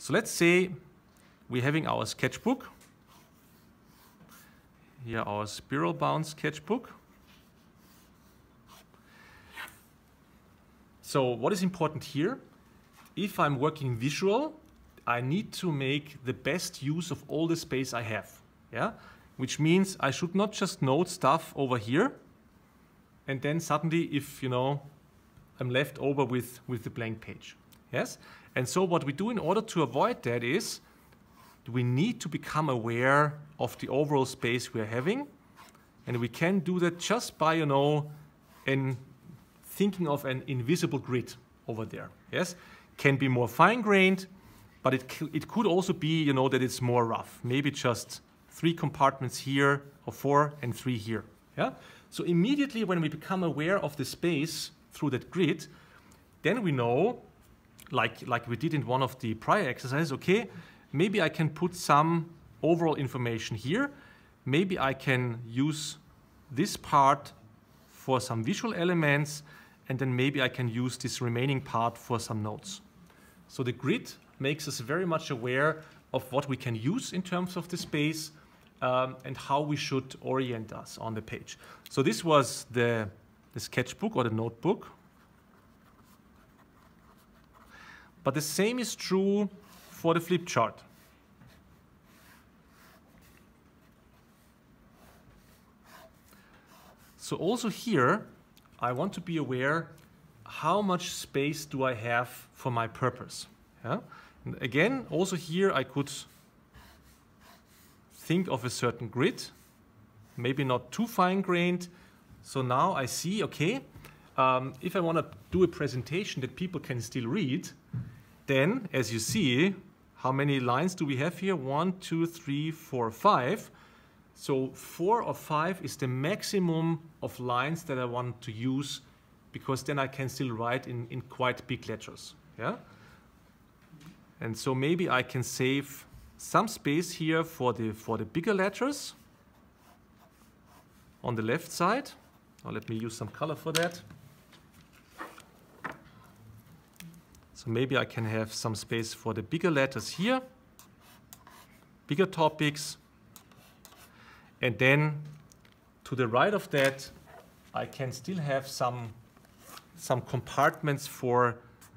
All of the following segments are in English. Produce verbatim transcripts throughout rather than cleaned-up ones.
So let's say we're having our sketchbook. Here our spiral bound sketchbook. So what is important here? If I'm working visual, I need to make the best use of all the space I have. Yeah? Which means I should not just note stuff over here and then suddenly if, you know, I'm left over with, with the blank page. Yes? And so what we do in order to avoid that is we need to become aware of the overall space we're having, and we can do that just by, you know, in thinking of an invisible grid over there. Yes? Can be more fine-grained, but it, it could also be, you know, that it's more rough. Maybe just three compartments here, or four, and three here. Yeah? So immediately when we become aware of the space through that grid, then we know, like, like we did in one of the prior exercises, okay, maybe I can put some overall information here. Maybe I can use this part for some visual elements, and then maybe I can use this remaining part for some notes. So the grid makes us very much aware of what we can use in terms of the space um, and how we should orient us on the page. So this was the, the sketchbook or the notebook. But the same is true for the flip chart. So also here, I want to be aware how much space do I have for my purpose. Yeah? And again, also here I could think of a certain grid, maybe not too fine-grained. So now I see, okay, um, if I want to do a presentation that people can still read, then as you see, how many lines do we have here? One, two, three, four, five. So four or five is the maximum of lines that I want to use, because then I can still write in, in quite big letters. Yeah? And so maybe I can save some space here for the, for the bigger letters on the left side. Now let me use some color for that. So maybe I can have some space for the bigger letters here, bigger topics. And then to the right of that, I can still have some, some compartments for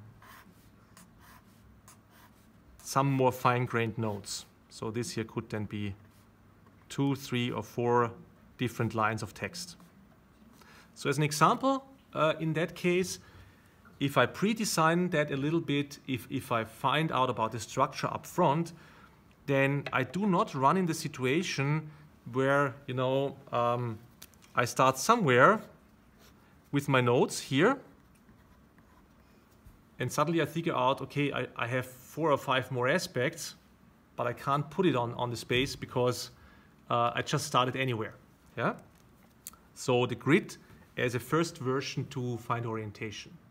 some more fine-grained notes. So this here could then be two, three, or four different lines of text. So as an example, uh, in that case, if I pre-design that a little bit, if, if I find out about the structure up front, then I do not run in the situation where, you know, um, I start somewhere with my notes here, and suddenly I figure out, okay, I, I have four or five more aspects, but I can't put it on, on the space because uh, I just started anywhere. Yeah? So the grid as a first version to find orientation.